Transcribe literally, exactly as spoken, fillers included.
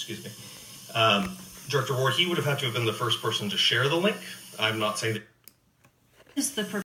excuse me, um, Director Ward, he would have had to have been the first person to share the link. I'm not saying that. Is the